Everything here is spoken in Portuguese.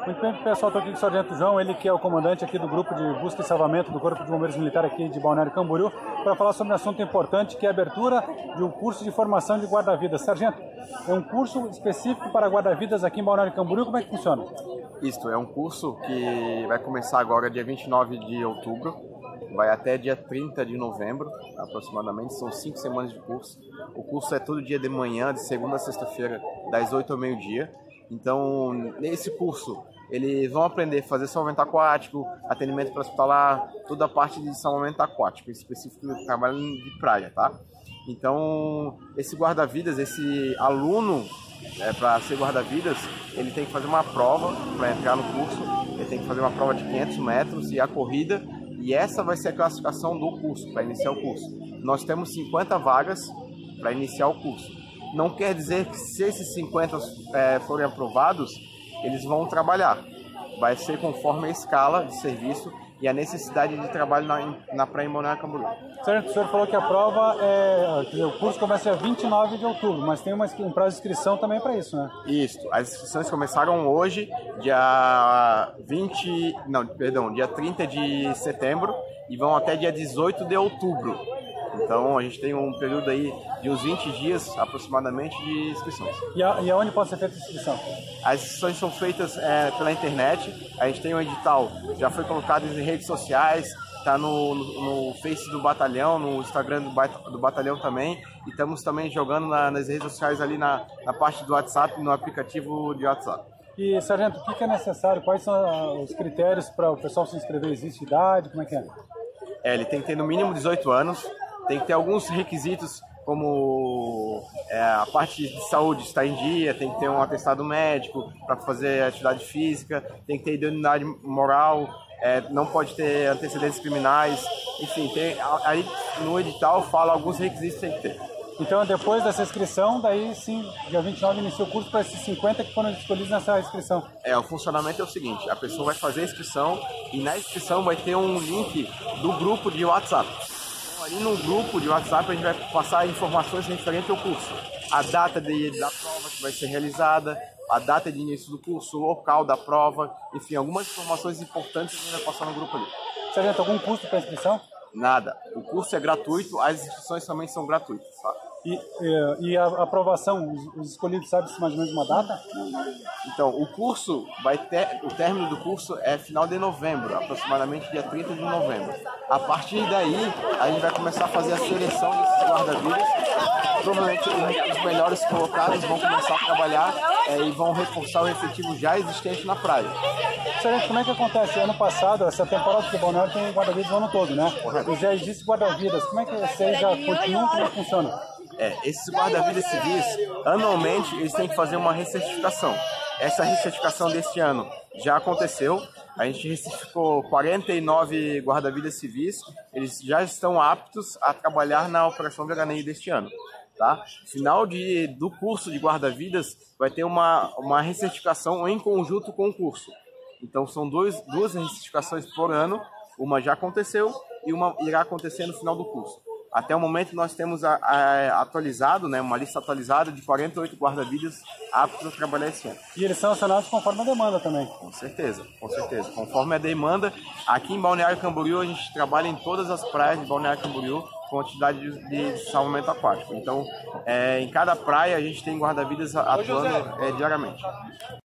Muito bem, pessoal, estou aqui com o Sargento João, ele que é o comandante aqui do grupo de busca e salvamento do Corpo de Bombeiros Militar aqui de Balneário Camboriú, para falar sobre um assunto importante que é a abertura de um curso de formação de guarda-vidas. Sargento, é um curso específico para guarda-vidas aqui em Balneário Camboriú, como é que funciona? Isto é um curso que vai começar agora dia 29 de outubro, vai até dia 30 de novembro, aproximadamente, são 5 semanas de curso. O curso é todo dia de manhã, de segunda a sexta-feira, das 8 ao meio-dia. Então, nesse curso, eles vão aprender a fazer salvamento aquático, atendimento para hospitalar, toda a parte de salvamento aquático, específico do trabalho de praia, tá? Então, esse guarda-vidas, esse aluno, para ser guarda-vidas, ele tem que fazer uma prova para entrar no curso, ele tem que fazer uma prova de 500 metros e a corrida, e essa vai ser a classificação do curso, para iniciar o curso. Nós temos 50 vagas para iniciar o curso. Não quer dizer que se esses 50 forem aprovados, eles vão trabalhar. Vai ser conforme a escala de serviço e a necessidade de trabalho na praia em Balneário Camboriú. Certo, o senhor falou que a prova o curso começa dia 29 de outubro, mas tem um prazo de inscrição também para isso, né? Isso, as inscrições começaram hoje, dia 30 de setembro e vão até dia 18 de outubro. Então a gente tem um período aí de uns 20 dias aproximadamente de inscrições. E aonde pode ser feita a inscrição? As inscrições são feitas pela internet, a gente tem um edital, já foi colocado em redes sociais, está no Face do batalhão, no Instagram do batalhão também, e estamos também jogando nas redes sociais ali na parte do WhatsApp, no aplicativo de WhatsApp. E, Sargento, o que é necessário? Quais são os critérios para o pessoal se inscrever? Existe idade? Como é que é? Ele tem que ter no mínimo 18 anos, tem que ter alguns requisitos como a parte de saúde está em dia, tem que ter um atestado médico para fazer atividade física, tem que ter idoneidade moral, não pode ter antecedentes criminais, enfim, aí no edital fala alguns requisitos que tem que ter. Então, depois dessa inscrição, daí sim, dia 29 inicia o curso para esses 50 que foram escolhidos nessa inscrição. O funcionamento é o seguinte, a pessoa vai fazer a inscrição e na inscrição vai ter um link do grupo de WhatsApp. Ali no grupo de WhatsApp a gente vai passar informações referentes ao curso. A data da prova que vai ser realizada, a data de início do curso, o local da prova, enfim, algumas informações importantes que a gente vai passar no grupo ali. Sargento, algum custo para inscrição? Nada. O curso é gratuito, as inscrições também são gratuitas, tá? E a aprovação, os escolhidos, sabe-se mais ou menos uma data? Então, o curso o término do curso é final de novembro, aproximadamente dia 30 de novembro. A partir daí, a gente vai começar a fazer a seleção desses guarda-vidas. Provavelmente os melhores colocados vão começar a trabalhar e vão reforçar o efetivo já existente na praia. Sargento, como é que acontece? Ano passado, essa temporada de Balneário tem guarda-vidas o ano todo, né? Correto. E já existe guarda-vidas. Como é que vocês já continuam? Como é que funciona? Esses guarda-vidas civis, anualmente, eles têm que fazer uma recertificação. Essa recertificação deste ano já aconteceu. A gente recertificou 49 guarda-vidas civis. Eles já estão aptos a trabalhar na Operação Veraneio deste ano. Tá? Final do curso de guarda-vidas vai ter uma recertificação em conjunto com o curso. Então são duas recertificações por ano. Uma já aconteceu e uma irá acontecer no final do curso. Até o momento nós temos atualizado, uma lista atualizada de 48 guarda-vidas aptos a trabalhar esse ano. E eles são acionados conforme a demanda também? Com certeza, com certeza. Conforme a demanda, aqui em Balneário Camboriú a gente trabalha em todas as praias de Balneário Camboriú com atividade de salvamento aquático. Então, em cada praia a gente tem guarda-vidas atuando diariamente.